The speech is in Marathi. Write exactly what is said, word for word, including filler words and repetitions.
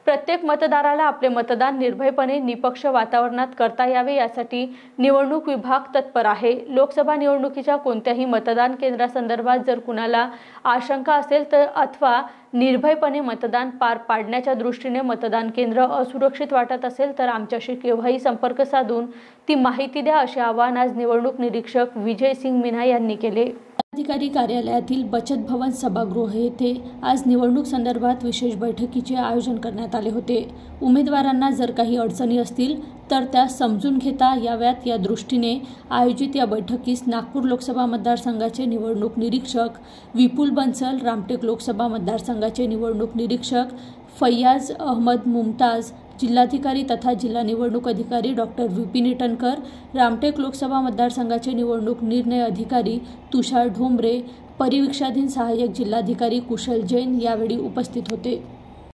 प्रत्येक मतदाराला आपले मतदान निर्भयपणे निपक्ष वातावरणात करता यावे यासाठी निवडणूक विभाग तत्पर आहे। लोकसभा निवडणुकीच्या कोणत्याही मतदान केंद्रासंदर्भात जर कुणाला आशंका असेल तर अथवा निर्भयपणे मतदान पार पाडण्याच्या दृष्टीने मतदान केंद्र असुरक्षित वाटत असेल तर आमच्याशी केव्हाही संपर्क साधून ती माहिती द्या, असे आवाहन आज निवडणूक निरीक्षक विजय सिंग मीना यांनी केले। अधिकारी कार्यालयातील बचत भवन सभागृह येथे आज निवडणूक संदर्भात विशेष बैठकीचे आयोजन करण्यात आले होते। उमेदवारांना जर काही अडचणी असतील तर त्या समजून घेता याव्यात या दृष्टीने आयोजित या बैठकीस नागपूर लोकसभा मतदारसंघाचे निवडणूक निरीक्षक विपुल बंसल, रामटेक लोकसभा मतदारसंघाचे निवडणूक निरीक्षक फैयाज अहमद मुमताज, जिल्हाधिकारी तथा जिल्हा निवडणूक अधिकारी डॉक्टर विपिन इटनकर, रामटेक लोकसभा मतदारसंघाचे निवडणूक निर्णय अधिकारी तुषार ढोंबरे, परिवीक्षाधीन सहाय्यक जिल्हाधिकारी कुशल जैन यावेळी उपस्थित होते।